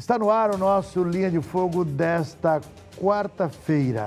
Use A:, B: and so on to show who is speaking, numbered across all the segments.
A: Está no ar o nosso Linha de Fogo desta quarta-feira.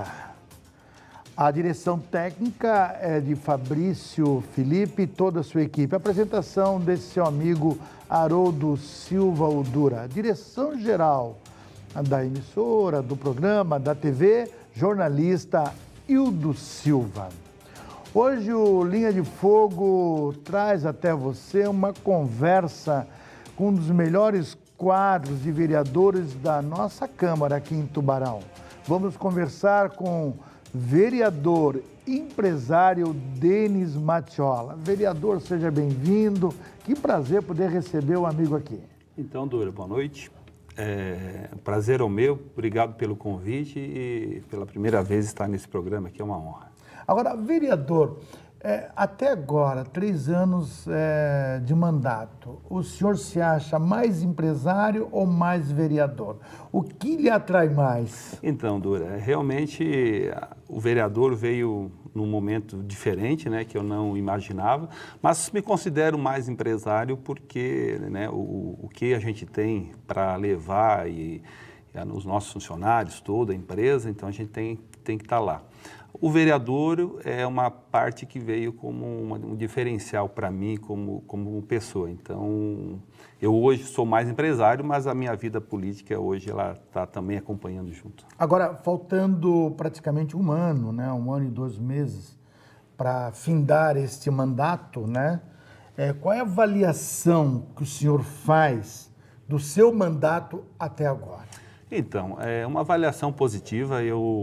A: A direção técnica é de Fabrício Felipe e toda a sua equipe. A apresentação desse seu amigo Haroldo Silva Udura. Direção geral da emissora, do programa, da TV, jornalista Hildo Silva. Hoje o Linha de Fogo traz até você uma conversa com um dos melhores quadros de vereadores da nossa Câmara aqui em Tubarão. Vamos conversar com vereador empresário Denis Matiola. Vereador, seja bem-vindo. Que prazer poder receber o amigo aqui.
B: Então, Dura, boa noite. O prazer é o meu. Obrigado pelo convite e pela primeira vez estar nesse programa aqui é uma honra.
A: Agora, vereador, até agora, 3 anos de mandato, o senhor se acha mais empresário ou mais vereador? O que lhe atrai mais?
B: Então, Dura, realmente o vereador veio num momento diferente, né, que eu não imaginava, mas me considero mais empresário porque, né, o que a gente tem para levar os nossos funcionários, toda a empresa, então a gente tem que estar lá. O vereador é uma parte que veio como um diferencial para mim como pessoa. Então, eu hoje sou mais empresário, mas a minha vida política hoje ela está também acompanhando junto.
A: Agora, faltando praticamente 1 ano, né, 1 ano e 2 meses para findar este mandato, né, qual é a avaliação que o senhor faz do seu mandato até agora? Então,
B: é uma avaliação positiva.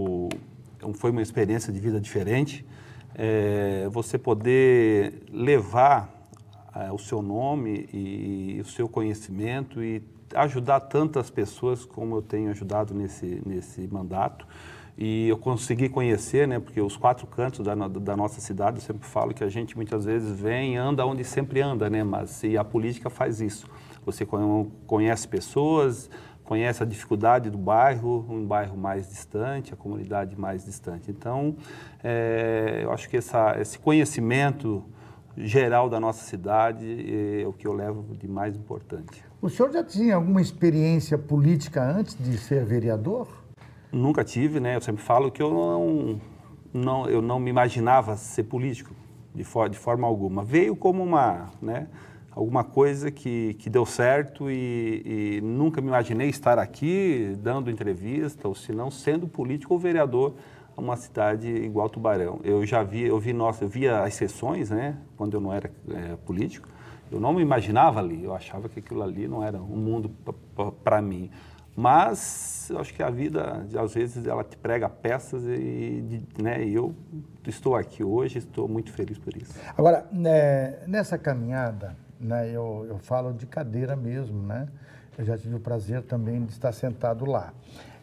B: Foi uma experiência de vida diferente. Você poder levar o seu nome e o seu conhecimento e ajudar tantas pessoas como eu tenho ajudado nesse mandato. E eu consegui conhecer, né, porque os 4 cantos da nossa cidade, eu sempre falo que a gente muitas vezes vem e anda onde sempre anda, né, mas a política faz isso. Você conhece pessoas, conhece a dificuldade do bairro, um bairro mais distante, a comunidade mais distante. Então, eu acho que esse conhecimento geral da nossa cidade é o que eu levo de mais importante.
A: O senhor já tinha alguma experiência política antes de ser vereador?
B: Nunca tive, né? Eu sempre falo que eu não me imaginava ser político de forma alguma. Veio como alguma coisa que deu certo e nunca me imaginei estar aqui dando entrevista, ou se não sendo político ou vereador a uma cidade igual Tubarão. Eu via as sessões, né, quando eu não era político, eu não me imaginava ali, eu achava que aquilo ali não era um mundo para mim. Mas eu acho que a vida, às vezes, ela te prega peças e eu estou aqui hoje, estou muito feliz por isso.
A: Agora, nessa caminhada, né, eu falo de cadeira mesmo, né? Eu já tive o prazer também de estar sentado lá.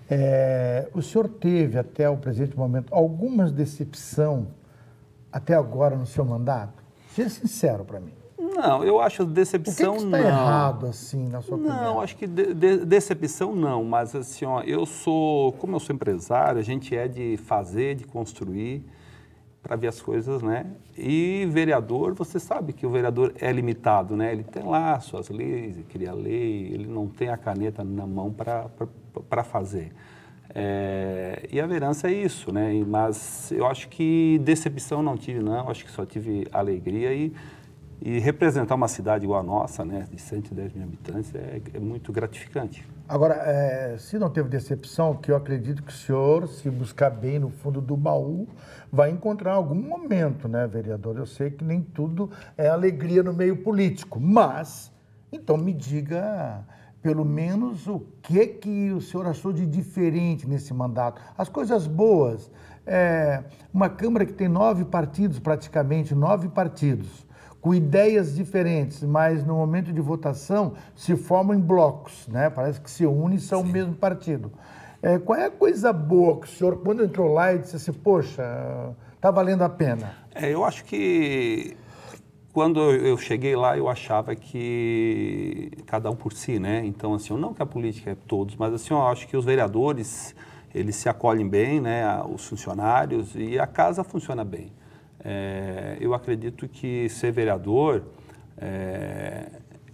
A: O senhor teve, até o presente momento, alguma decepção até agora no seu mandato? Seja sincero para mim.
B: Não, eu acho decepção não.
A: O que está errado, assim, na sua opinião?
B: Não, acho que decepção não, mas assim, ó, como eu sou empresário, a gente é de fazer, de construir, para ver as coisas, né? E vereador, você sabe que o vereador é limitado, né? Ele tem lá suas leis, ele cria lei, ele não tem a caneta na mão para fazer. E a vereança é isso, né? Mas eu acho que decepção não tive, não. Acho que só tive alegria e representar uma cidade igual a nossa, né? De 110 mil habitantes, é muito gratificante.
A: Agora, se não teve decepção, que eu acredito que o senhor, se buscar bem no fundo do baú, vai encontrar algum momento, né, vereador? Eu sei que nem tudo é alegria no meio político, mas, então me diga, pelo menos, o que o senhor achou de diferente nesse mandato? As coisas boas, uma Câmara que tem 9 partidos, praticamente 9 partidos, com ideias diferentes, mas no momento de votação se formam em blocos, né? Parece que se unem e são o mesmo partido. Qual é a coisa boa que o senhor, quando entrou lá e disse assim, poxa, está valendo a pena?
B: Eu acho que quando eu cheguei lá, eu achava que cada um por si, né? Então, assim, não que a política é todos, mas assim, eu acho que os vereadores, eles se acolhem bem, né? Os funcionários, e a casa funciona bem. Eu acredito que ser vereador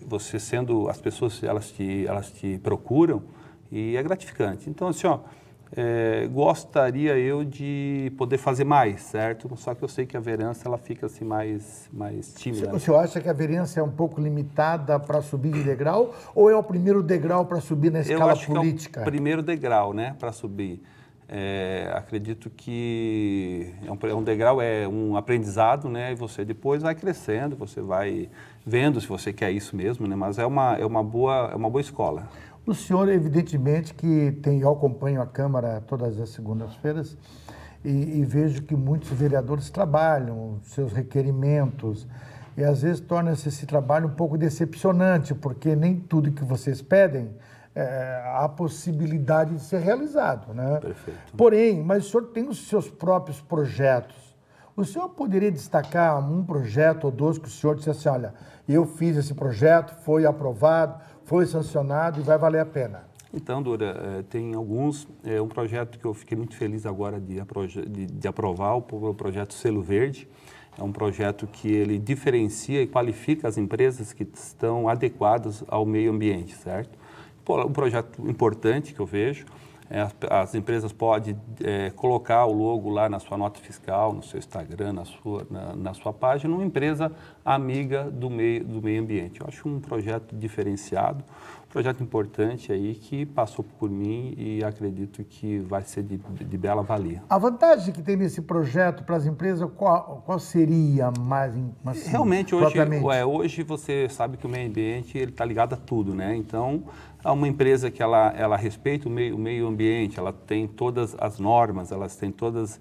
B: você sendo, as pessoas, elas te procuram e é gratificante. Então, assim, ó, gostaria eu de poder fazer mais, certo? Só que eu sei que a vereança, ela fica assim mais tímida.
A: O senhor acha que a vereança é um pouco limitada para subir de degrau ou é o primeiro degrau para subir na escala política?
B: Que é o primeiro degrau, né, para subir. Acredito que é um degrau, é um aprendizado, né, e você depois vai crescendo, você vai vendo se você quer isso mesmo, né, mas é uma boa escola.
A: O senhor, evidentemente, eu acompanho a Câmara todas as segundas-feiras e vejo que muitos vereadores trabalham, seus requerimentos, e às vezes torna-se esse trabalho um pouco decepcionante, porque nem tudo que vocês pedem há possibilidade de ser realizado, né?
B: Perfeito.
A: Porém, mas o senhor tem os seus próprios projetos. O senhor poderia destacar um projeto ou dois que o senhor dissesse, olha, eu fiz esse projeto, foi aprovado, foi sancionado e vai valer a pena?
B: Então, Dura, tem alguns, um projeto que eu fiquei muito feliz agora de aprovar, o projeto Selo Verde. É um projeto que ele diferencia e qualifica as empresas que estão adequadas ao meio ambiente, certo? Um projeto importante que eu vejo. As empresas podem colocar o logo lá na sua nota fiscal, no seu Instagram, na sua página, uma empresa amiga do meio ambiente. Eu acho um projeto diferenciado, um projeto importante aí que passou por mim e acredito que vai ser de bela valia.
A: A vantagem que tem nesse projeto para as empresas, qual seria mais assim,
B: realmente, hoje você sabe que o meio ambiente está ligado a tudo, né? Então, há uma empresa que ela respeita o meio ambiente, ela tem todas as normas, elas têm todas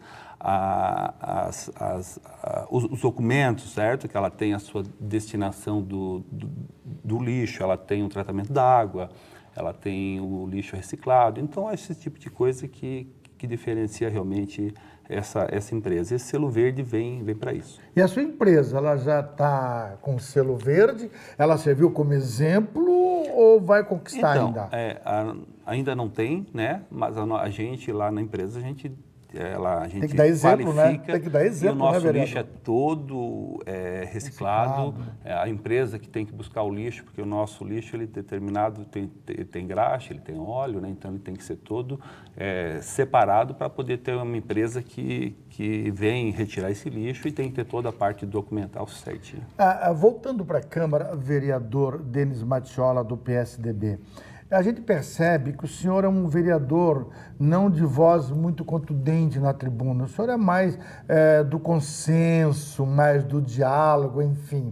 B: os documentos, certo? Que ela tem a sua destinação do lixo, ela tem o tratamento da água, ela tem o lixo reciclado. Então, é esse tipo de coisa que diferencia realmente essa empresa. Esse selo verde vem para isso.
A: E a sua empresa, ela já está com o selo verde? Ela serviu como exemplo ou vai conquistar ainda?
B: Ainda não tem, né? Mas a gente lá na empresa, a gente
A: tem que dar exemplo, né? Tem que dar exemplo,
B: e o nosso
A: né,
B: lixo é todo reciclado. A empresa que tem que buscar o lixo, porque o nosso lixo ele determinado tem graxa, ele tem óleo, né? Então ele tem que ser todo separado para poder ter uma empresa que vem retirar esse lixo e tem que ter toda a parte documental certinha.
A: Voltando para a Câmara, vereador Denis Macciola, do PSDB. A gente percebe que o senhor é um vereador não de voz muito contundente na tribuna. O senhor é mais do consenso, mais do diálogo, enfim.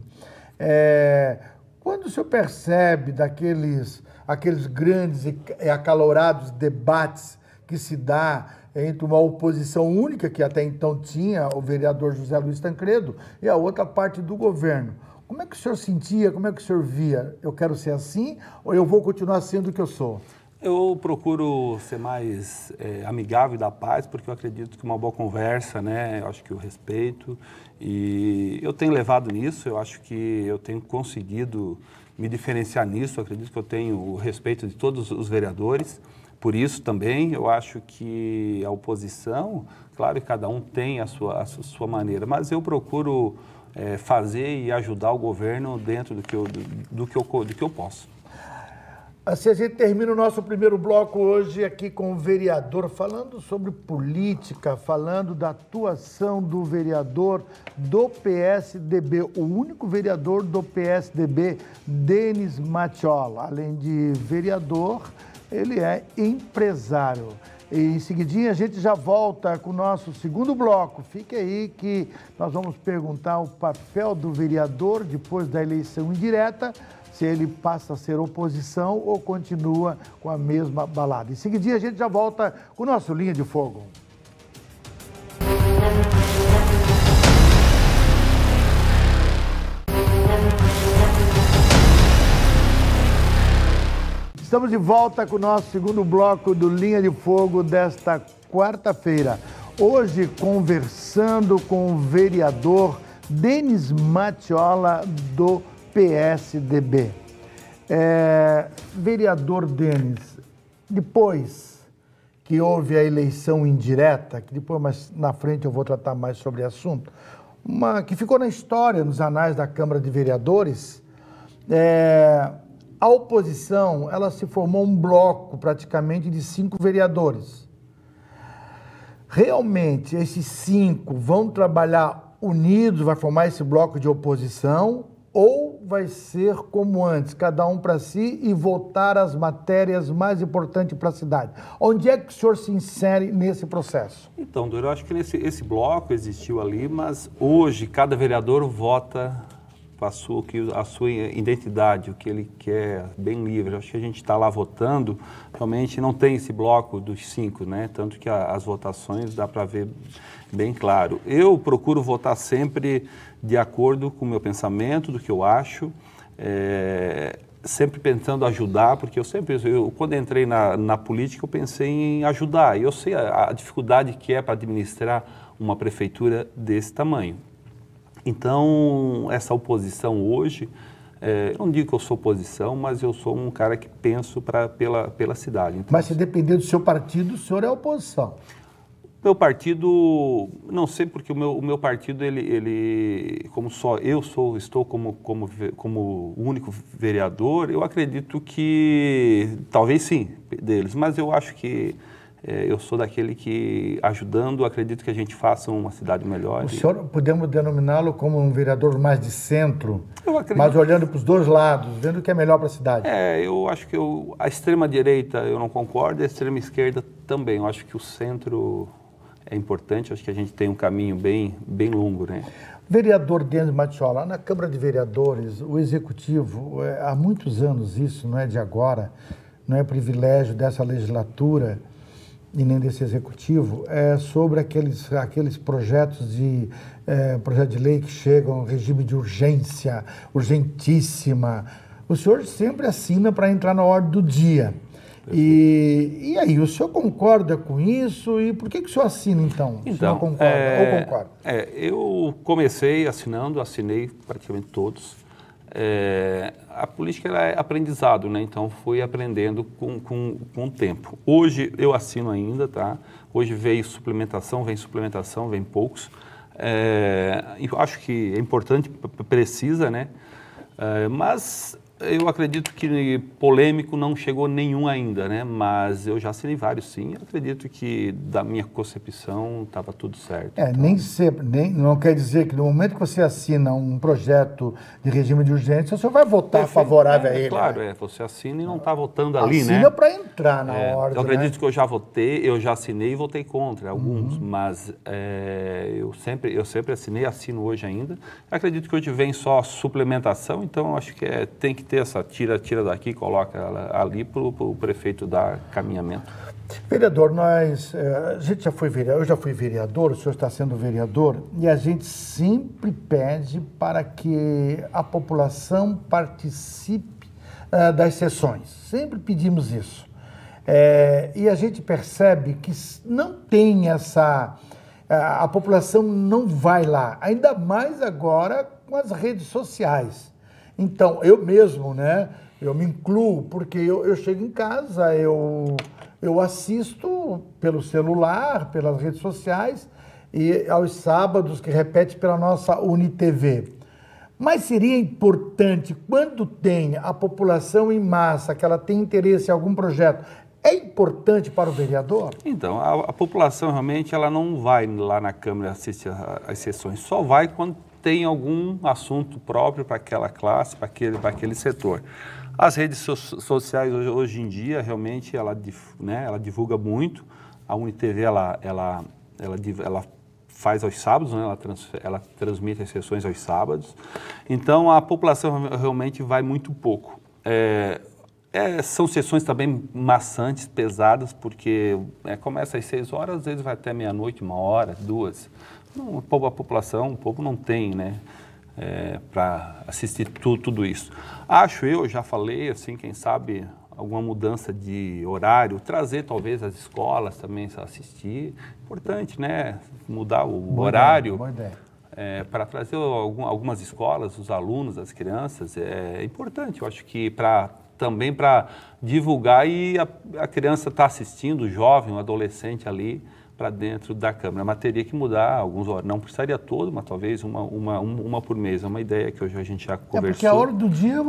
A: Quando o senhor percebe aqueles grandes e acalorados debates que se dá entre uma oposição única, que até então tinha o vereador José Luiz Tancredo, e a outra parte do governo, como é que o senhor sentia, como é que o senhor via? Eu quero ser assim ou eu vou continuar sendo o que eu sou?
B: Eu procuro ser mais amigável e da paz, porque eu acredito que uma boa conversa, né? Eu acho que o respeito, e eu tenho levado nisso, eu acho que eu tenho conseguido me diferenciar nisso, eu acredito que eu tenho o respeito de todos os vereadores. Por isso também eu acho que a oposição, claro que cada um tem a sua maneira, mas eu procuro fazer e ajudar o governo dentro do que eu posso.
A: Assim a gente termina o nosso primeiro bloco hoje aqui com o vereador, falando sobre política, falando da atuação do vereador do PSDB, o único vereador do PSDB, Denis Macciola. Além de vereador, ele é empresário. E em seguidinha a gente já volta com o nosso segundo bloco. Fique aí que nós vamos perguntar o papel do vereador depois da eleição indireta, se ele passa a ser oposição ou continua com a mesma balada. Em seguidinha a gente já volta com o nosso Linha de Fogo. Estamos de volta com o nosso segundo bloco do Linha de Fogo desta quarta-feira. Hoje, conversando com o vereador Denis Macciola, do PSDB. Vereador Denis, depois que houve a eleição indireta, que depois mais na frente eu vou tratar mais sobre o assunto, que ficou na história, nos anais da Câmara de Vereadores, A oposição, ela se formou um bloco praticamente de 5 vereadores. Realmente, esses 5 vão trabalhar unidos, vai formar esse bloco de oposição, ou vai ser como antes, cada um para si e votar as matérias mais importantes para a cidade? Onde é que o senhor se insere nesse processo?
B: Então, Dor, eu acho que esse bloco existiu ali, mas hoje cada vereador vota a sua identidade, o que ele quer, bem livre. Eu acho que a gente está lá votando, realmente não tem esse bloco dos 5, né? Tanto que as votações dá para ver bem claro. Eu procuro votar sempre de acordo com o meu pensamento, do que eu acho, sempre tentando ajudar, porque quando entrei na política, eu pensei em ajudar. E eu sei a dificuldade que é para administrar uma prefeitura desse tamanho. Então, essa oposição hoje, eu não digo que eu sou oposição, mas eu sou um cara que penso pela cidade. Então,
A: mas se depender do seu partido, o senhor é oposição.
B: Meu partido, não sei, porque o meu partido, como só eu estou como único vereador, eu acredito que, talvez sim, deles, mas eu acho que eu sou daquele que, ajudando, acredito que a gente faça uma cidade melhor.
A: O senhor, podemos denominá-lo como um vereador mais de centro,
B: eu acredito,
A: mas olhando para os dois lados, vendo o que é melhor para a cidade?
B: Eu acho que a extrema-direita eu não concordo, a extrema-esquerda também. Eu acho que o centro é importante, acho que a gente tem um caminho bem longo, né?
A: Vereador Denis Matiola, na Câmara de Vereadores, o Executivo, há muitos anos isso, não é de agora, não é privilégio dessa legislatura e nem desse Executivo, é sobre aqueles projetos de lei que chegam ao regime de urgência, urgentíssima. O senhor sempre assina para entrar na ordem do dia. E aí, o senhor concorda com isso? E por que o senhor assina, então? O senhor concorda ou concorda?
B: Eu comecei assinei praticamente todos. A política é aprendizado, né? Então fui aprendendo com o tempo. Hoje eu assino ainda, tá? Hoje vem suplementação, vem poucos. Eu acho que é importante, precisa, né? Mas eu acredito que polêmico não chegou nenhum ainda, né? Mas eu já assinei vários, sim. Eu acredito que, da minha concepção, estava tudo certo.
A: Nem sempre, não quer dizer que no momento que você assina um projeto de regime de urgência, o senhor vai votar favorável a ele.
B: Claro,
A: né?
B: Você assina e não está votando ali,
A: assina, né? Assina para entrar na ordem.
B: Eu acredito, né, que eu já votei, eu já assinei e votei contra alguns, mas eu sempre assinei, assino hoje ainda. Eu acredito que hoje vem só suplementação, então eu acho que tem que ter essa tira daqui, coloca ela ali para o prefeito dar caminhamento.
A: Vereador, a gente eu já fui vereador, o senhor está sendo vereador, e a gente sempre pede para que a população participe das sessões. Sempre pedimos isso. E a gente percebe que não tem a população não vai lá, ainda mais agora com as redes sociais. Então, eu mesmo, né, eu me incluo, porque eu chego em casa, eu assisto pelo celular, pelas redes sociais, e aos sábados, que repete pela nossa UniTV. Mas seria importante, quando tem a população em massa, que ela tem interesse em algum projeto, é importante para o vereador?
B: Então, a população realmente ela não vai lá na Câmara assistir às sessões, só vai quando tem algum assunto próprio para aquela classe, para aquele setor. As redes sociais hoje em dia, realmente, ela divulga muito. A UniTV, ela faz aos sábados, né? Ela transmite as sessões aos sábados. Então, a população realmente vai muito pouco. São sessões também maçantes, pesadas, porque começa às 6 horas, às vezes vai até meia-noite, 1h, 2h. A população, o povo não tem, né, para assistir tudo isso. Eu já falei, assim, quem sabe alguma mudança de horário, trazer talvez as escolas também a assistir. Importante, né, mudar o horário.
A: Boa ideia.
B: Para trazer algumas escolas, os alunos, as crianças, é importante. Eu acho que também para divulgar e a criança está assistindo, o jovem, o adolescente ali, para dentro da Câmara, mas teria que mudar alguns horários, não precisaria todo, mas talvez uma por mês, é uma ideia que hoje a gente já conversou.
A: Porque a hora do dia,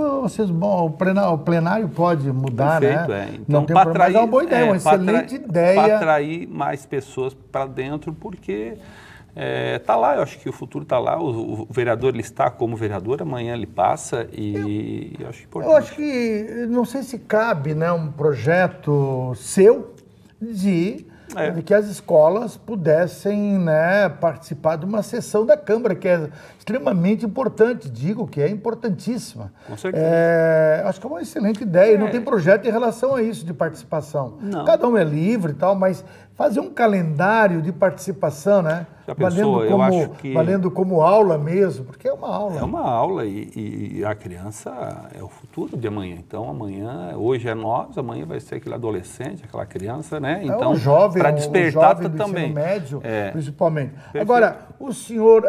A: o plenário pode mudar,
B: perfeito,
A: né?
B: Então,
A: para atrair, é uma boa ideia, uma excelente ideia.
B: Para atrair mais pessoas para dentro, porque está lá, eu acho que o futuro está lá, o vereador ele está como vereador, amanhã ele passa e eu acho importante.
A: Eu acho que, não sei se cabe, né, um projeto seu de que as escolas pudessem, né, participar de uma sessão da Câmara, que é extremamente importante, digo que é importantíssima.
B: Com certeza.
A: Acho que é uma excelente ideia, não tem projeto em relação a isso de participação.
B: Não.
A: Cada um é livre e tal, mas fazer um calendário de participação, né?
B: Já pensou? Eu acho que
A: valendo como aula mesmo, porque é uma aula.
B: É uma aula e a criança é o futuro de amanhã. Então, hoje é nós, amanhã vai ser aquele adolescente, aquela criança, né? Então,
A: um jovem,
B: para despertar
A: do
B: também.
A: Ensino médio, principalmente.
B: Perfeito.
A: Agora, o senhor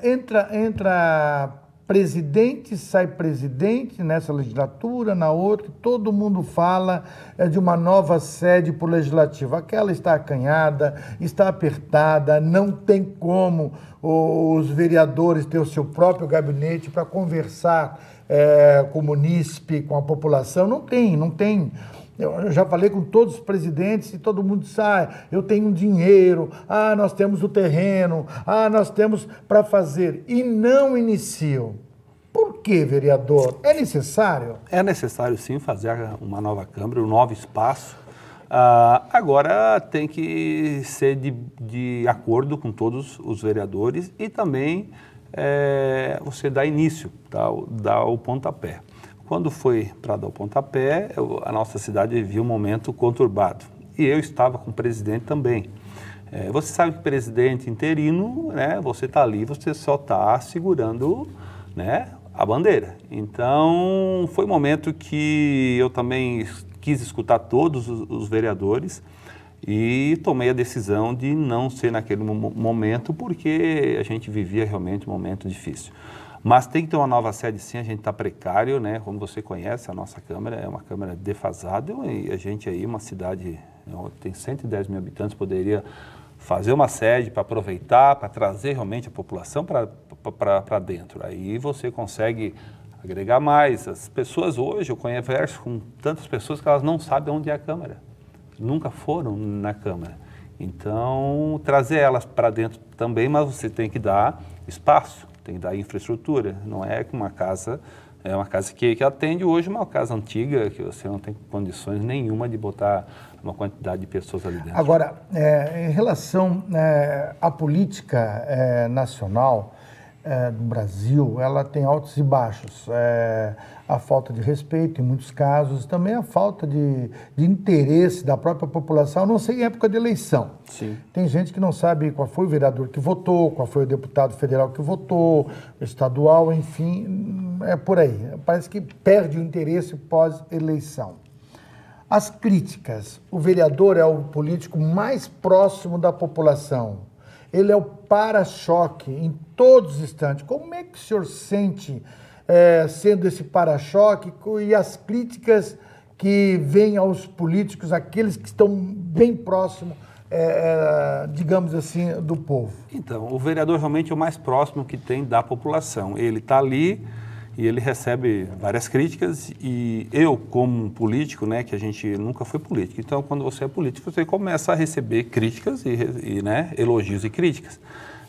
A: entra presidente, sai presidente nessa legislatura, na outra, todo mundo fala de uma nova sede para o legislativo. Aquela está acanhada, está apertada, não tem como os vereadores ter o seu próprio gabinete para conversar com o munícipe, com a população. Não tem. Eu já falei com todos os presidentes e todo mundo sai, eu tenho dinheiro, nós temos o terreno, nós temos para fazer, e não iniciam. Por que, vereador? É necessário?
B: É necessário, sim, fazer uma nova Câmara, um novo espaço. Agora tem que ser de acordo com todos os vereadores e também você dá início, dá o pontapé. Quando foi para dar o pontapé, a nossa cidade vivia um momento conturbado. E eu estava com o presidente também. Você sabe que presidente interino, né, você está ali, você só está segurando, né, a bandeira. Então, foi um momento que eu também quis escutar todos os vereadores e tomei a decisão de não ser naquele momento, porque a gente vivia realmente um momento difícil. Mas tem que ter uma nova sede, sim, a gente está precário, né? Como você conhece, a nossa Câmara é uma Câmara defasada e a gente aí, uma cidade, tem 110 mil habitantes, poderia fazer uma sede para aproveitar, para trazer realmente a população para dentro. Aí você consegue agregar mais. As pessoas hoje, eu converso com tantas pessoas que elas não sabem onde é a Câmara, nunca foram na Câmara. Então, trazer elas para dentro também, mas você tem que dar espaço. Tem que dar infraestrutura, não é que uma casa, é uma casa que atende hoje uma casa antiga, que você não tem condições nenhuma de botar uma quantidade de pessoas ali dentro.
A: Agora, em relação à política nacional do Brasil, ela tem altos e baixos. A falta de respeito, em muitos casos, também a falta de interesse da própria população, a não ser em época de eleição.
B: Sim.
A: Tem gente que não sabe qual foi o vereador que votou, qual foi o deputado federal que votou, estadual, enfim, é por aí. Parece que perde o interesse pós-eleição. As críticas, o vereador é o político mais próximo da população. Ele é o para-choque em todos os instantes. Como é que o senhor sente sendo esse para-choque e as críticas que vêm aos políticos, aqueles que estão bem próximos, digamos assim, do povo?
B: Então, o vereador realmente é o mais próximo que tem da população. Ele está ali e ele recebe várias críticas e eu, como político, né, que a gente nunca foi político, então quando você é político, você começa a receber críticas e né, elogios e críticas.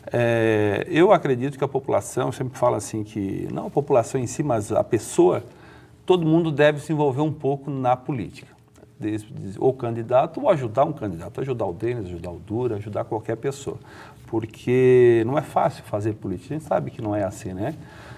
B: Eu acredito que a população, eu sempre falo assim que, não a população em si, mas a pessoa, todo mundo deve se envolver um pouco na política. Ou candidato, ou ajudar um candidato, ajudar o Denis, ajudar o Dura, ajudar qualquer pessoa. Porque não é fácil fazer política, a gente sabe que não é assim, né?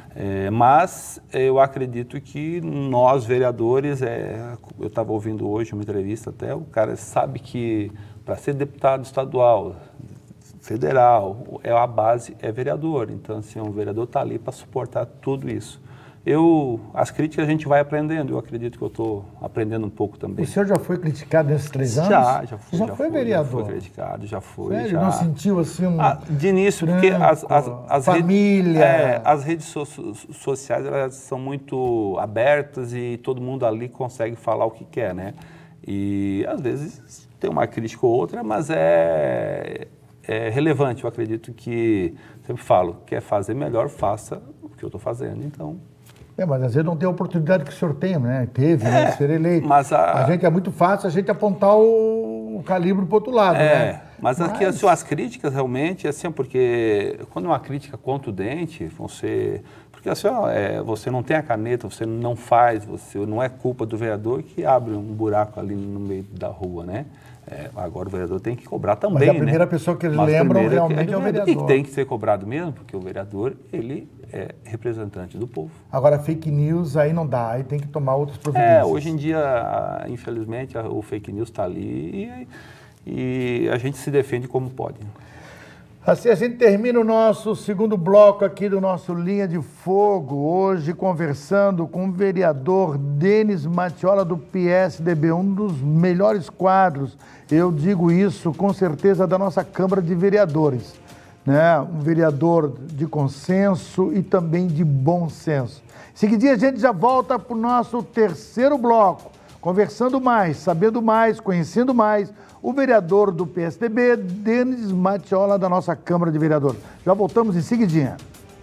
B: Mas eu acredito que nós, vereadores, eu estava ouvindo hoje uma entrevista até, o cara sabe que para ser deputado estadual, federal, a base é vereador. Então, assim, um vereador está ali para suportar tudo isso. As críticas a gente vai aprendendo, eu acredito que eu estou aprendendo um pouco também.
A: O senhor já foi criticado nesses 3 anos?
B: Já fui.
A: Já foi vereador?
B: Já fui criticado, já fui.
A: Sério? Não sentiu assim
B: de início, porque as
A: família...
B: as redes sociais, elas são muito abertas e todo mundo ali consegue falar o que quer, né? E, às vezes, tem uma crítica ou outra, mas é relevante. Eu acredito que, sempre falo, quer fazer melhor, faça o que eu estou fazendo. Então...
A: mas às vezes não tem a oportunidade que o senhor tem, né? Teve, né, de ser eleito.
B: Mas
A: a gente é muito fácil a gente apontar o calibre para o outro lado, né?
B: Mas aqui, assim, as críticas realmente, assim, porque quando é uma crítica contundente, porque assim, você não tem a caneta, você não faz, não é culpa do vereador que abre um buraco ali no meio da rua, né? Agora o vereador tem que cobrar também,
A: mas a primeira pessoa que eles lembram realmente é o vereador.
B: E tem que ser cobrado mesmo, porque o vereador, ele é representante do povo.
A: Agora, fake news, aí não dá, aí tem que tomar outras providências.
B: Hoje em dia, infelizmente, o fake news está ali e a gente se defende como pode.
A: Assim a gente termina o nosso segundo bloco aqui do nosso Linha de Fogo, hoje conversando com o vereador Denis Matiola do PSDB, um dos melhores quadros, eu digo isso com certeza, da nossa Câmara de Vereadores, né? Um vereador de consenso e também de bom senso. Em seguida a gente já volta para o nosso terceiro bloco, conversando mais, sabendo mais, conhecendo mais, o vereador do PSDB, Denis Matiola, da nossa Câmara de Vereadores. Já voltamos em seguidinha.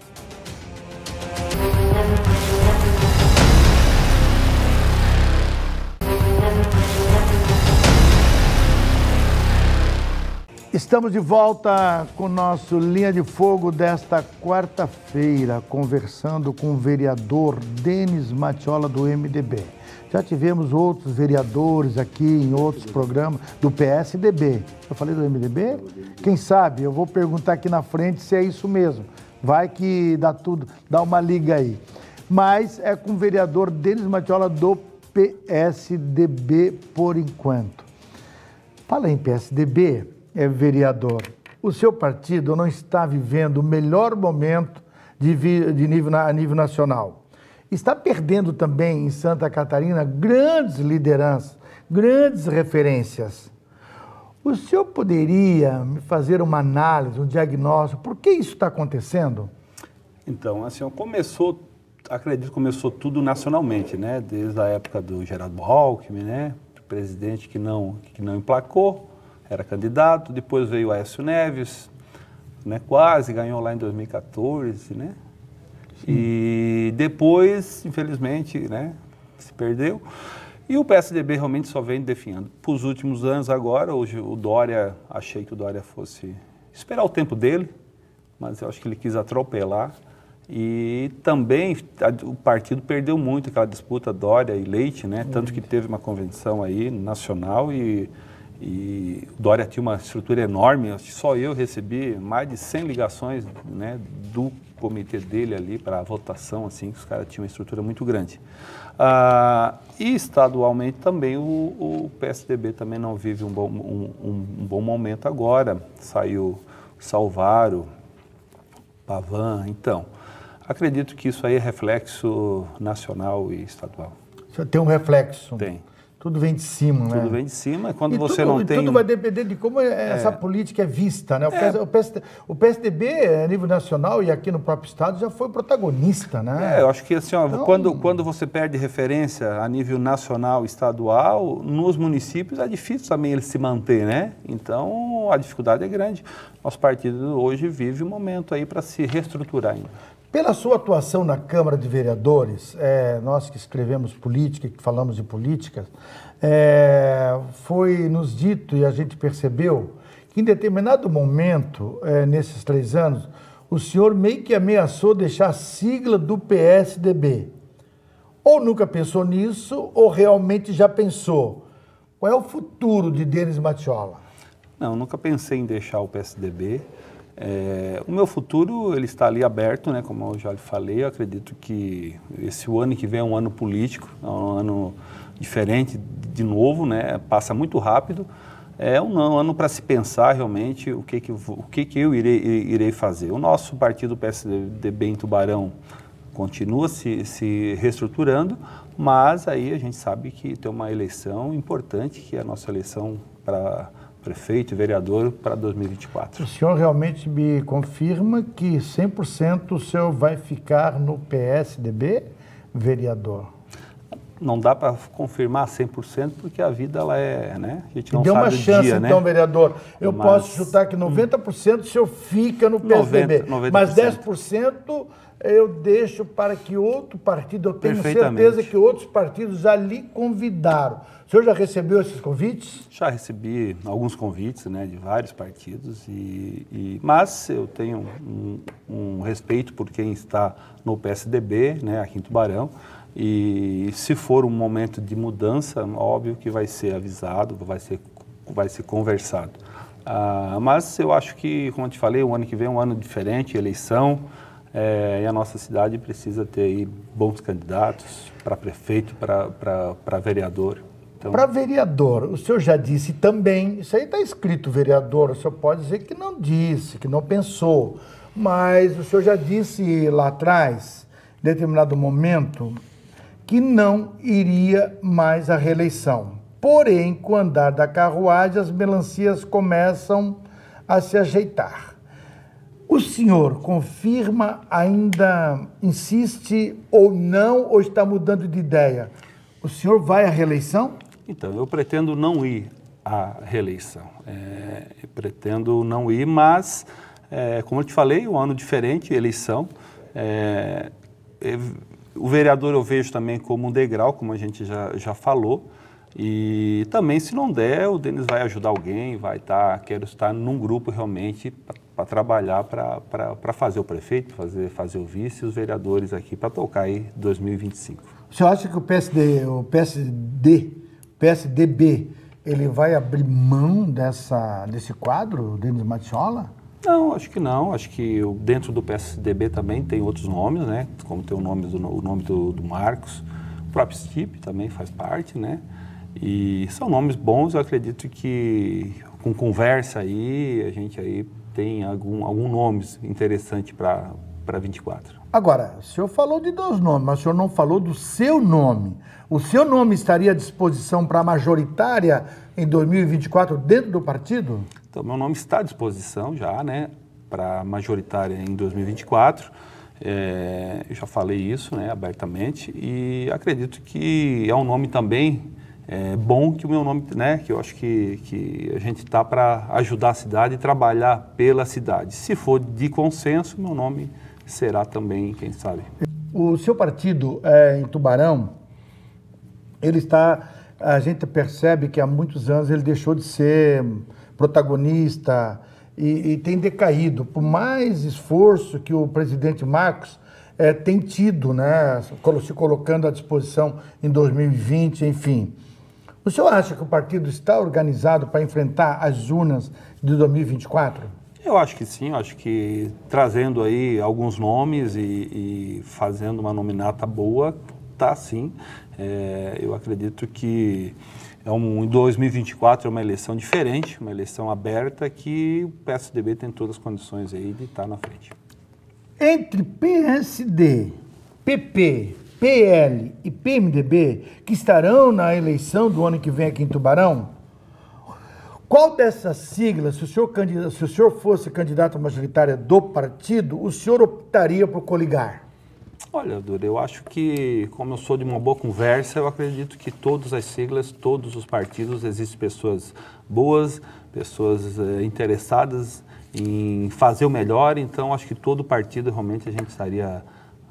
A: Estamos de volta com o nosso Linha de Fogo desta quarta-feira, conversando com o vereador Denis Matiola do MDB. Já tivemos outros vereadores aqui em outros programas do PSDB. Eu falei do MDB? Quem sabe? Eu vou perguntar aqui na frente se é isso mesmo. Vai que dá tudo, dá uma liga aí. Mas é com o vereador Denis Matiola do PSDB por enquanto. Fala em PSDB, vereador. O seu partido não está vivendo o melhor momento a nível nacional. Está perdendo também em Santa Catarina grandes lideranças, grandes referências. O senhor poderia me fazer uma análise, um diagnóstico, por que isso está acontecendo?
B: Então, assim, acredito que começou tudo nacionalmente, né? Desde a época do Geraldo Alckmin, né? O presidente que não emplacou, era candidato, depois veio o Aécio Neves, né? Quase ganhou lá em 2014, né? E depois, infelizmente, né, se perdeu. E o PSDB realmente só vem definhando. Para os últimos anos agora, hoje o Dória, achei que o Dória fosse esperar o tempo dele, mas eu acho que ele quis atropelar. E também o partido perdeu muito aquela disputa Dória e Leite, né? Tanto que teve uma convenção aí nacional e o Dória tinha uma estrutura enorme. Só eu recebi mais de 100 ligações, né, do comitê dele ali para a votação, assim, que os caras tinham uma estrutura muito grande. E estadualmente também o PSDB também não vive um bom momento agora. Saiu Salvaro, Pavan, então, acredito que isso aí é reflexo nacional e estadual.
A: Tem um reflexo?
B: Tem.
A: Tudo vem de cima, né?
B: Tudo vem de cima, quando você não tem...
A: Tudo vai depender de como essa política é vista, né? O PSDB, a nível nacional e aqui no próprio estado, já foi protagonista, né?
B: Eu acho que assim, quando você perde referência a nível nacional, estadual, nos municípios é difícil também ele se manter, né? Então, a dificuldade é grande. Nosso partido hoje vive um momento aí para se reestruturar ainda.
A: Pela sua atuação na Câmara de Vereadores, nós que escrevemos política, que falamos de política, foi nos dito e a gente percebeu que em determinado momento, nesses 3 anos, o senhor meio que ameaçou deixar a sigla do PSDB. Ou nunca pensou nisso, ou realmente já pensou. Qual é o futuro de Denis Matiola?
B: Não, nunca pensei em deixar o PSDB. O meu futuro ele está ali aberto, né? Como eu já lhe falei, eu acredito que esse ano que vem é um ano político, é um ano diferente de novo, né? Passa muito rápido, é um ano para se pensar realmente o que eu irei fazer. O nosso partido PSDB em Tubarão continua se reestruturando, mas aí a gente sabe que tem uma eleição importante, que é a nossa eleição para prefeito e vereador para 2024.
A: O senhor realmente me confirma que 100% o senhor vai ficar no PSDB, vereador?
B: não dá para confirmar 100%, porque a vida, ela é, né? A gente não
A: Deu
B: sabe
A: uma chance,
B: dia,
A: então,
B: né?
A: vereador. Eu posso chutar que 90% o senhor fica no PSDB,
B: 90%.
A: mas 10% eu deixo para que outro partido, eu tenho certeza que outros partidos já lhe convidaram. O senhor já recebeu esses convites?
B: Já recebi alguns convites, né, de vários partidos, mas eu tenho um respeito por quem está no PSDB, né, aqui em Tubarão, e se for um momento de mudança, óbvio que vai ser avisado, vai ser conversado. Mas eu acho que, como eu te falei, o ano que vem é um ano diferente, eleição, e a nossa cidade precisa ter aí bons candidatos para prefeito, para vereador. Então...
A: Para vereador, o senhor já disse também, isso aí está escrito, vereador, o senhor pode dizer que não disse, que não pensou, mas o senhor já disse lá atrás, em determinado momento, que não iria mais à reeleição. Porém, com o andar da carruagem, as melancias começam a se ajeitar. O senhor confirma, ainda insiste ou não, ou está mudando de ideia? O senhor vai à reeleição?
B: Então, eu pretendo não ir à reeleição. Eu pretendo não ir, mas, como eu te falei, um ano diferente, eleição. O vereador eu vejo também como um degrau, como a gente já falou. E também, se não der, o Denis vai ajudar alguém, quero estar num grupo realmente para trabalhar, para fazer o prefeito, fazer o vice e os vereadores aqui para tocar aí 2025.
A: O senhor acha que o PSDB, ele vai abrir mão desse quadro, Denis Mattiola?
B: Não, acho que não. Acho que dentro do PSDB também tem outros nomes, né? Como tem o nome do Marcos, o próprio Stipe também faz parte, né? E são nomes bons, eu acredito que com conversa aí, a gente aí tem algum nomes interessante para 24.
A: Agora, o senhor falou de 2 nomes, mas o senhor não falou do seu nome. O seu nome estaria à disposição para a majoritária em 2024 dentro do partido?
B: Então, meu nome está à disposição já, né, para a majoritária em 2024. Eu já falei isso, né, abertamente, e acredito que é um nome também bom, que o meu nome, né, que eu acho que a gente está para ajudar a cidade e trabalhar pela cidade. Se for de consenso, meu nome será também, quem sabe.
A: O seu partido em Tubarão, a gente percebe que há muitos anos ele deixou de ser protagonista e tem decaído. Por mais esforço que o presidente Marcos tem tido, né, se colocando à disposição em 2020, enfim. O senhor acha que o partido está organizado para enfrentar as urnas de 2024?
B: Eu acho que sim, eu acho que trazendo aí alguns nomes e fazendo uma nominata boa, tá sim. Eu acredito que em 2024 é uma eleição diferente, uma eleição aberta, que o PSDB tem todas as condições aí de estar na frente.
A: Entre PSD, PP, PL e PMDB, que estarão na eleição do ano que vem aqui em Tubarão, qual dessas siglas, se o senhor fosse candidato majoritário do partido, o senhor optaria por coligar?
B: Olha, Dura, eu acho que, como eu sou de uma boa conversa, eu acredito que todas as siglas, todos os partidos, existem pessoas boas, pessoas interessadas em fazer o melhor, então acho que todo partido realmente a gente estaria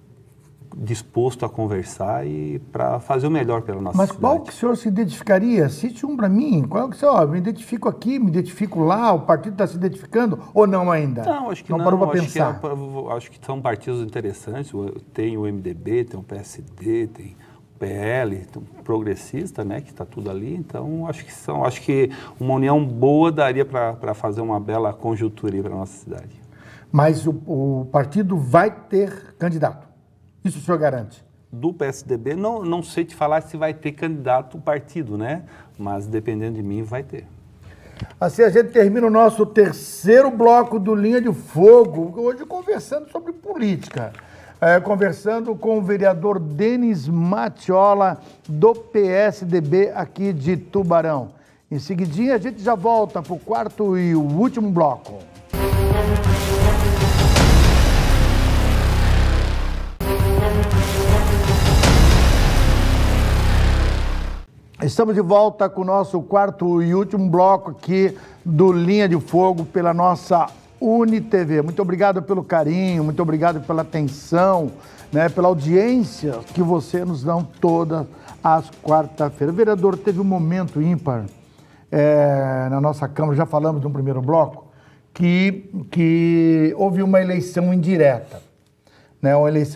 B: disposto a conversar e para fazer o melhor pela nossa cidade.
A: Mas qual que o senhor se identificaria? Cite um para mim. Qual que o senhor, me identifico aqui, me identifico lá, o partido está se identificando ou não ainda?
B: Não, acho que não.
A: Parou para pensar.
B: Acho que são partidos interessantes. Tem o MDB, tem o PSD, tem o PL, tem o Progressista, né, que está tudo ali. Então, acho que uma união boa daria para fazer uma bela conjuntura para a nossa cidade.
A: Mas o partido vai ter candidato? Isso o senhor garante?
B: Do PSDB, não sei te falar se vai ter candidato o partido, né? Mas dependendo de mim, vai ter.
A: Assim a gente termina o nosso terceiro bloco do Linha de Fogo, hoje conversando sobre política. Conversando com o vereador Denis Mattiola, do PSDB aqui de Tubarão. Em seguidinha, a gente já volta para o quarto e o último bloco. Estamos de volta com o nosso quarto e último bloco aqui do Linha de Fogo pela nossa UniTV. Muito obrigado pelo carinho, muito obrigado pela atenção, né, pela audiência que você nos dá todas as quarta-feiras. O vereador teve um momento ímpar na nossa Câmara, já falamos no primeiro bloco, que houve uma eleição indireta, né,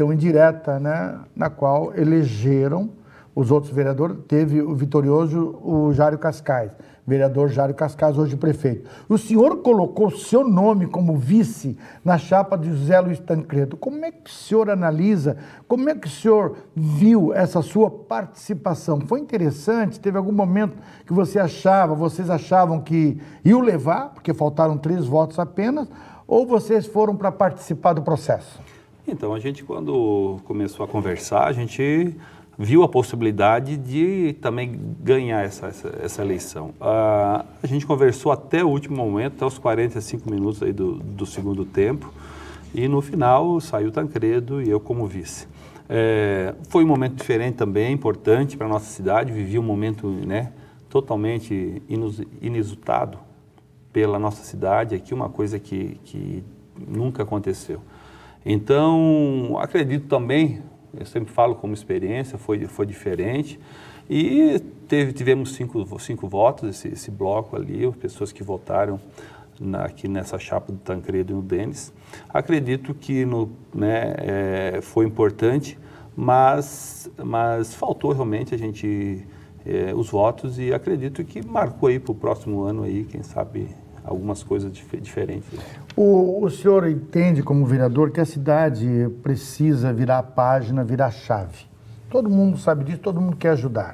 A: na qual elegeram os outros vereadores. Teve o vitorioso, o Jário Cascais, vereador Jário Cascais, hoje prefeito. O senhor colocou seu nome como vice na chapa de José Luiz Tancredo. Como é que o senhor analisa, como é que o senhor viu essa sua participação? Foi interessante? Teve algum momento que vocês achavam que iam levar, porque faltaram 3 votos apenas, ou vocês foram para participar do processo?
B: Então, a gente, quando começou a conversar, a gente viu a possibilidade de também ganhar essa eleição. A gente conversou até o último momento, até os 45 minutos aí do segundo tempo, e no final saiu Tancredo e eu como vice. Foi um momento diferente também, importante para a nossa cidade, vivi um momento, né, totalmente inusitado pela nossa cidade, aqui uma coisa que nunca aconteceu. Então, acredito também, eu sempre falo como experiência, foi diferente, e tivemos cinco votos, esse bloco ali, pessoas que votaram aqui nessa chapa do Tancredo e no Denis. Acredito que foi importante, mas faltou realmente a gente os votos, e acredito que marcou aí para o próximo ano aí, quem sabe, algumas coisas diferentes.
A: O senhor entende, como vereador, que a cidade precisa virar a página, virar a chave. Todo mundo sabe disso, todo mundo quer ajudar.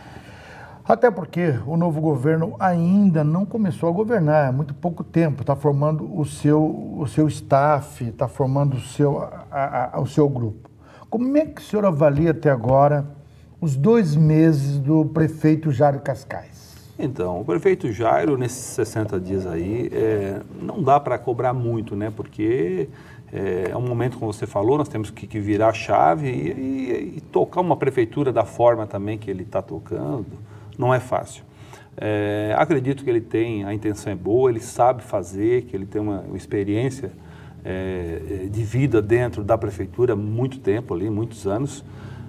A: Até porque o novo governo ainda não começou a governar, há muito pouco tempo. Está formando o seu staff, está formando o seu grupo. Como é que o senhor avalia até agora os 2 meses do prefeito Jário Cascais?
B: Então, o prefeito Jairo, nesses 60 dias aí, não dá para cobrar muito, né? Porque é um momento, como você falou, nós temos que virar a chave e tocar uma prefeitura da forma também que ele está tocando, não é fácil. Acredito que ele tem, a intenção é boa, ele sabe fazer, que ele tem uma experiência de vida dentro da prefeitura há muito tempo ali, muitos anos.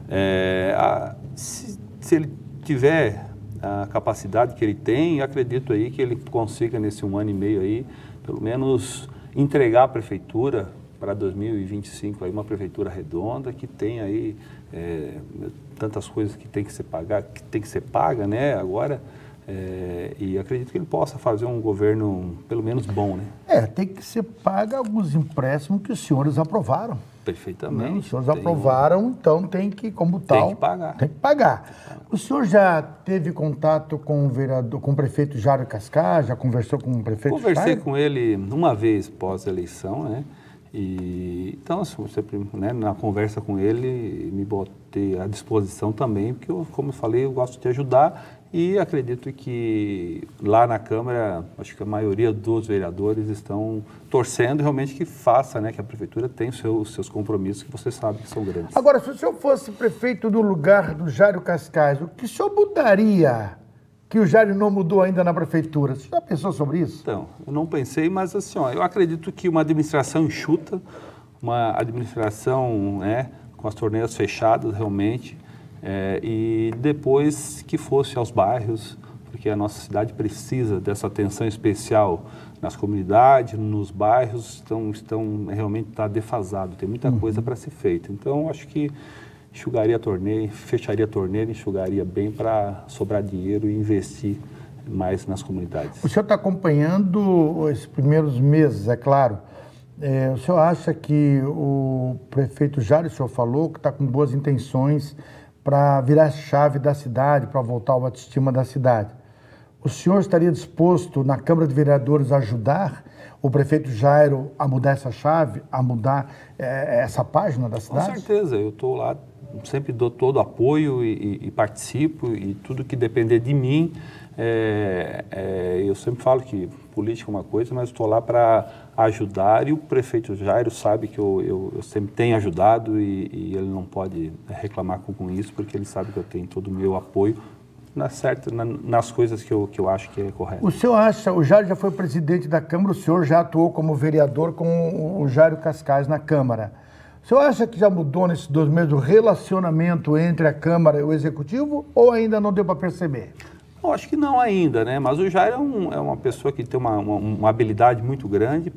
B: Se ele tiver a capacidade que ele tem, acredito aí que ele consiga nesse 1 ano e meio aí, pelo menos entregar a prefeitura para 2025 aí, uma prefeitura redonda, que tem aí tantas coisas que tem que ser paga, né, agora, e acredito que ele possa fazer um governo pelo menos bom, né?
A: Tem que ser paga alguns empréstimos que os senhores aprovaram.
B: Perfeitamente.
A: Os senhores aprovaram, então tem que, como tal...
B: Tem que pagar.
A: Tem que pagar. O senhor já teve contato com o prefeito Jário Cascais? Já conversou com o prefeito?
B: Conversei com ele uma vez pós-eleição, né? E, então, sempre, né, na conversa com ele, me botei à disposição também, porque, como eu falei, eu gosto de ajudar, e acredito que lá na Câmara, acho que a maioria dos vereadores estão torcendo realmente que faça, né, que a Prefeitura tenha os seus compromissos, que você sabe que são grandes.
A: Agora, se o senhor fosse prefeito no lugar do Jário Cascais, o que o senhor mudaria que o Jário não mudou ainda na Prefeitura? Você já pensou sobre isso?
B: Então, eu não pensei, mas assim, eu acredito que uma administração enxuta, uma administração, né, com as torneiras fechadas realmente, e depois que fosse aos bairros, porque a nossa cidade precisa dessa atenção especial nas comunidades, nos bairros, estão realmente está defasado, tem muita coisa para ser feita. Então, acho que enxugaria a torneira, fecharia a torneira, enxugaria bem para sobrar dinheiro e investir mais nas comunidades.
A: O senhor está acompanhando esses primeiros meses, é claro. O senhor acha que o prefeito Jário, o senhor falou, que está com boas intenções para virar a chave da cidade, para voltar ao autoestima da cidade. O senhor estaria disposto, na Câmara de Vereadores, a ajudar o prefeito Jairo a mudar essa chave, a mudar essa página da cidade?
B: Com certeza, eu estou lá, sempre dou todo o apoio e participo, e tudo que depender de mim, eu sempre falo que política é uma coisa, mas estou lá para ajudar, e o prefeito Jairo sabe que eu sempre tenho ajudado, e ele não pode reclamar com isso, porque ele sabe que eu tenho todo o meu apoio nas coisas que eu acho que é correto.
A: O senhor acha, o Jairo já foi presidente da Câmara, o senhor já atuou como vereador com o Jairo Cascais na Câmara. O senhor acha que já mudou nesses 2 meses o relacionamento entre a Câmara e o Executivo ou ainda não deu para perceber?
B: Eu acho que não ainda, né? Mas o Jairo é uma pessoa que tem uma habilidade muito grande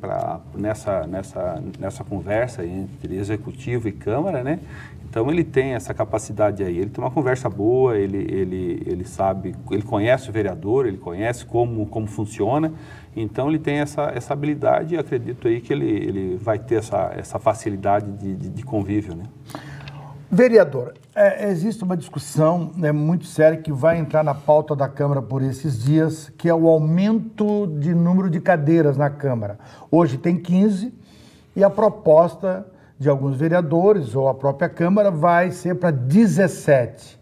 B: nessa conversa entre Executivo e Câmara, né? Então ele tem essa capacidade aí, ele tem uma conversa boa, ele sabe, ele conhece o vereador, ele conhece como funciona, então ele tem essa habilidade e acredito aí que ele vai ter essa facilidade de convívio, né?
A: Vereador, existe uma discussão muito séria que vai entrar na pauta da Câmara por esses dias, que é o aumento de número de cadeiras na Câmara. Hoje tem 15 e a proposta de alguns vereadores ou a própria Câmara vai ser para 17.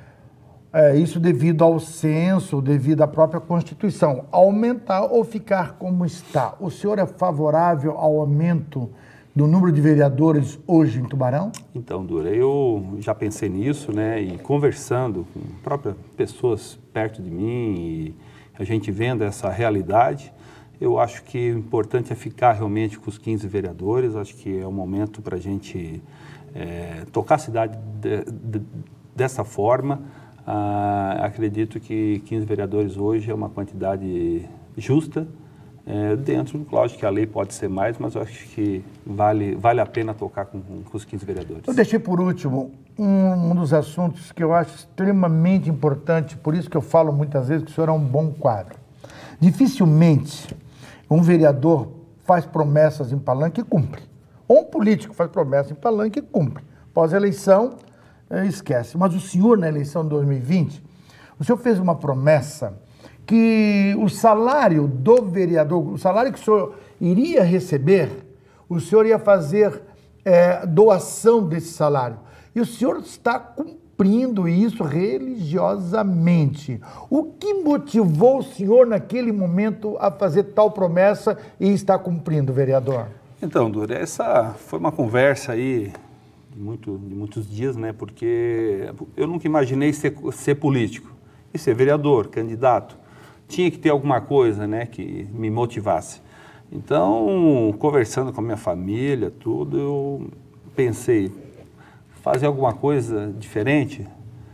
A: Isso devido ao censo, devido à própria Constituição. Aumentar ou ficar como está? O senhor é favorável ao aumento do número de vereadores hoje em Tubarão?
B: Então, Dura, eu já pensei nisso, né, e conversando com próprias pessoas perto de mim e a gente vendo essa realidade, eu acho que o importante é ficar realmente com os 15 vereadores, acho que é o momento para a gente tocar a cidade dessa forma. Acredito que 15 vereadores hoje é uma quantidade justa, dentro, lógico que a lei pode ser mais, mas eu acho que vale a pena tocar com os 15 vereadores.
A: Eu deixei por último um dos assuntos que eu acho extremamente importante, por isso que eu falo muitas vezes que o senhor é um bom quadro. Dificilmente um vereador faz promessas em palanque e cumpre. Ou um político faz promessa em palanque e cumpre. Pós-eleição, esquece. Mas o senhor, na eleição de 2020, o senhor fez uma promessa que o salário do vereador, o salário que o senhor iria receber, o senhor ia fazer doação desse salário. E o senhor está cumprindo isso religiosamente. O que motivou o senhor naquele momento a fazer tal promessa e está cumprindo, vereador?
B: Então, Dura, essa foi uma conversa aí de muitos dias, né? Porque eu nunca imaginei ser político e ser vereador, candidato. Tinha que ter alguma coisa, né, que me motivasse. Então, conversando com a minha família, tudo, eu pensei, fazer alguma coisa diferente.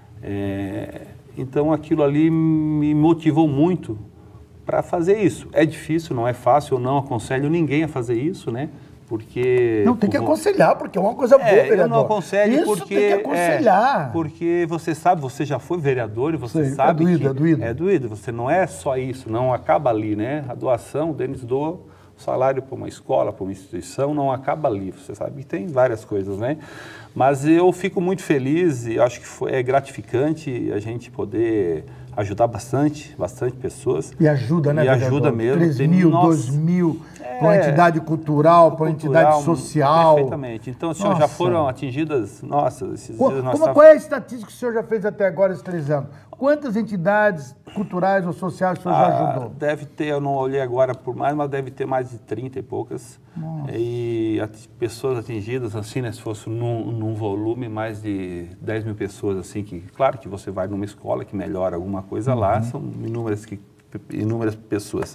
B: Então, aquilo ali me motivou muito para fazer isso. É difícil, não é fácil, eu não aconselho ninguém a fazer isso, né? Porque...
A: Não, tem que aconselhar, porque é uma coisa boa, vereador.
B: Eu não aconselho
A: isso
B: porque...
A: tem que aconselhar.
B: Porque você sabe, você já foi vereador e você sabe que... É doído. Você não é só isso, não acaba ali, né? A doação, o Denis doa o salário para uma escola, para uma instituição, não acaba ali. Você sabe que tem várias coisas, né? Mas eu fico muito feliz e acho que é gratificante a gente poder ajudar bastante pessoas.
A: E ajuda, né,
B: E ajuda mesmo.
A: 3 mil, 2 mil, para uma entidade cultural, para uma entidade social.
B: Perfeitamente. Então, senhor, já foram atingidas, esses dias
A: qual é a estatística que o senhor já fez até agora, esses 3 anos? Quantas entidades culturais ou sociais o senhor já ajudou?
B: Deve ter, eu não olhei agora por mais, mas deve ter mais de 30 e poucas.
A: Nossa.
B: E pessoas atingidas, assim, né, se fosse num volume, mais de 10 mil pessoas, assim, que, claro que você vai numa escola que melhora alguma coisa lá, são inúmeras pessoas.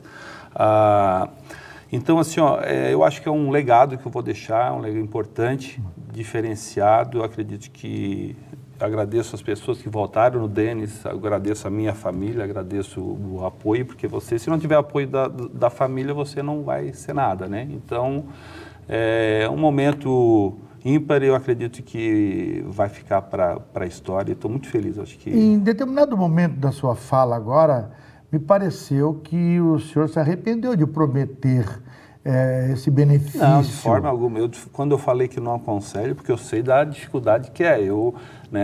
B: Então, assim, eu acho que é um legado que eu vou deixar, um legado importante, diferenciado. Eu acredito que agradeço as pessoas que votaram no Denis, agradeço a minha família, agradeço o apoio, porque se não tiver apoio da família, você não vai ser nada, né? Então, é um momento ímpar, eu acredito que vai ficar para a história. Estou muito feliz, acho que...
A: Em determinado momento da sua fala agora, me pareceu que o senhor se arrependeu de prometer esse benefício.
B: Não, de forma alguma. Quando eu falei que não aconselho, porque eu sei da dificuldade que é. Eu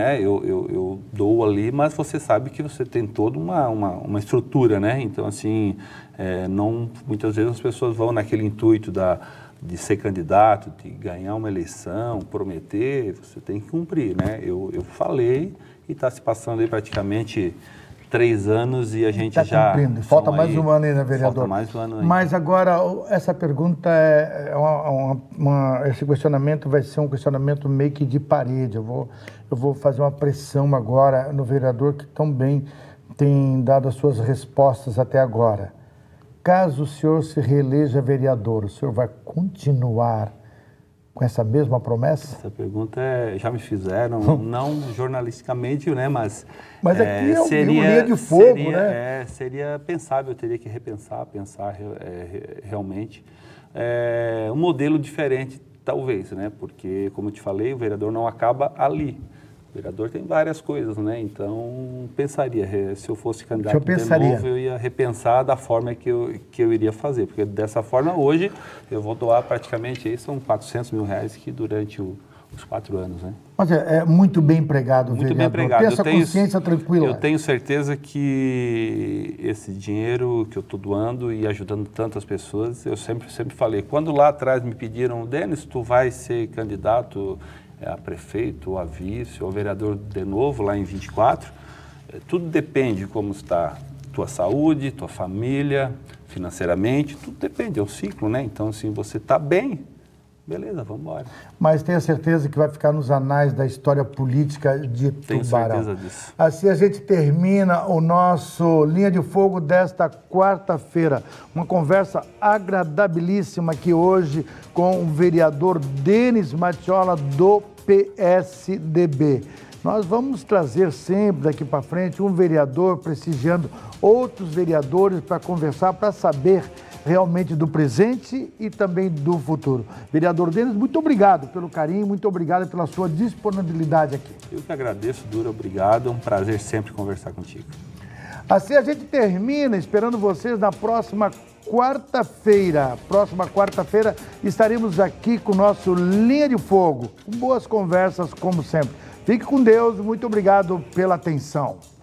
B: dou ali, mas você sabe que você tem toda uma estrutura, né? Então, assim, muitas vezes as pessoas vão naquele intuito de ser candidato, de ganhar uma eleição, prometer, você tem que cumprir, né? Eu falei e está se passando aí praticamente 3 anos e a gente já...
A: cumprindo. Falta mais um ano ainda, vereador.
B: Falta mais um ano ainda.
A: Mas agora, essa pergunta, esse questionamento vai ser um questionamento meio que de parede. Eu vou fazer uma pressão agora no vereador que também tem dado as suas respostas até agora. Caso o senhor se reeleja vereador, o senhor vai continuar com essa mesma promessa?
B: Essa pergunta já me fizeram, não jornalisticamente, né, mas
A: aqui é seria, linha de fogo, né?
B: Seria pensável, eu teria que pensar realmente. Um modelo diferente, talvez, né, porque, como eu te falei, o vereador não acaba ali. O vereador tem várias coisas, né? Então, pensaria, se eu fosse candidato de novo, eu ia repensar da forma que eu iria fazer. Porque dessa forma, hoje, eu vou doar praticamente, aí são 400 mil reais que durante os 4 anos, né?
A: Mas é muito bem empregado,
B: muito
A: vereador.
B: Bem empregado.
A: Tem essa consciência tranquila.
B: Eu tenho certeza que esse dinheiro que eu estou doando e ajudando tantas pessoas, eu sempre falei, quando lá atrás me pediram, Denis, tu vai ser candidato a prefeito, a vice, ou vereador de novo, lá em 24, tudo depende de como está tua saúde, tua família, financeiramente, tudo depende, é um ciclo, né? Então, assim, você está bem, beleza, vamos embora.
A: Mas tenha certeza que vai ficar nos anais da história política de Tubarão.
B: Tenho certeza disso.
A: Assim a gente termina o nosso Linha de Fogo desta quarta-feira. Uma conversa agradabilíssima aqui hoje com o vereador Denis Matiola do PSDB. Nós vamos trazer sempre daqui para frente um vereador prestigiando outros vereadores para conversar, para saber realmente do presente e também do futuro. Vereador Denis, muito obrigado pelo carinho, muito obrigado pela sua disponibilidade aqui.
B: Eu que agradeço, Dura, obrigado, é um prazer sempre conversar contigo.
A: Assim a gente termina, esperando vocês na próxima quarta-feira. Próxima quarta-feira estaremos aqui com o nosso Linha de Fogo, com boas conversas como sempre. Fique com Deus, muito obrigado pela atenção.